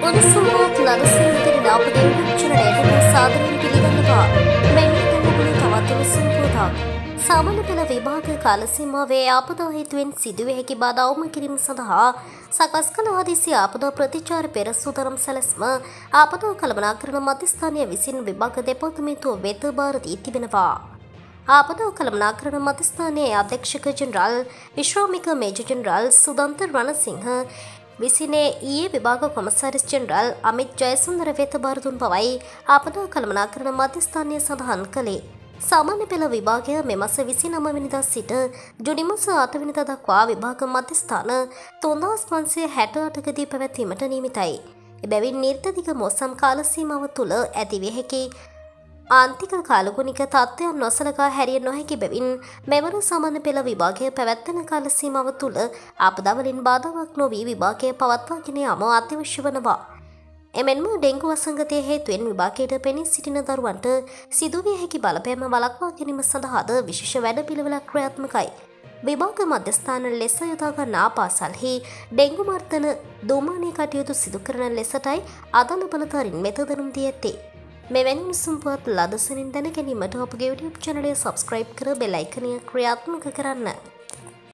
උණුසුම්වත් ලදසිංහකින් අපගේ විචරණයට සාදරයෙන් පිළිගන්නවා. මෙන්න දැනුගුණ තවත් උණුසුම් පුවතක්. සාමාන්‍ය පෙළ විභාග කාල සීමාවේ ආපදා හේතුවෙන් සිදුවිය හැකි බාධා අවම කිරීම සඳහා සකස් කළ හදිසි ආපදා ප්‍රතිචාර පෙර සූදානම් සැලැස්ම ආපදා කළමනාකරණ මධ්‍යස්ථානය විසින් විභාග දෙපාර්තමේන්තුව වෙත භාර දී තිබෙනවා. ආපදා කළමනාකරණ මධ්‍යස්ථානයේ අධ්‍යක්ෂක ජෙනරාල් විශ්‍රාමික මේජර් ජෙනරාල් සුදන්ත රණසිංහ විසිනේ ඊයේ විභාග කොමසාරිස් ජෙනරාල් අමිත් ජයසුන්දර වෙත භාර දුන් බවයි ආපදා කළමනාකරණ මධ්‍යස්ථානය සඳහන් කළේ. සාමාන්‍ය පෙළ විභාගය මෙමස 29 වෙනිදා සිට ජුනි මාස 8 වෙනිදා දක්වා විභාග මධ්‍යස්ථාන 3568කදී පැවැත්වීමට නියමිතයි. එබැවින් නිර්තදිග මෝසම් කාල සීමාව තුළ ඇතිවිය හැකි ආන්තික කාලගුණික තත්ත්වයන් නොසලකා හැරිය නොහැකි බැවින් මෙවර සාමාන්‍ය පෙළ විභාගය පැවැත්වෙන කාල සීමාව තුළ ආපදාවලින් බාධාවක් නොවී විභාගය පවත්වාගෙන යාම අත්‍යවශ්‍ය වනවා. එමෙන්ම ඩෙංගු වසංගතය හේතුවෙන් විභාගයට පෙනී සිටින දරුවන්ට සිදුවිය හැකි බලපෑම වළක්වා ගැනීම සඳහාද විශේෂ වැඩපිළිවෙලක් ක්‍රියාත්මකයි. විභාග මධ්‍යස්ථාන ලෙස යොදා ගන්නා පාසල්හි ඩෙංගු මර්ධන දෝමානය කටයුතු සිදු කරන ලෙසටයි අදාළ බලධාරීන් මෙත දැනුම් දී ඇත්තේ. මෙවැනි උණුසුම් පුවත් ලදසනින් දැන ගැනීමට අපගේ YouTube චැනලය සබ්ස්ක්‍රයිබ් කර බෙල් අයිකනය ක්‍රියාත්මක කරන්න.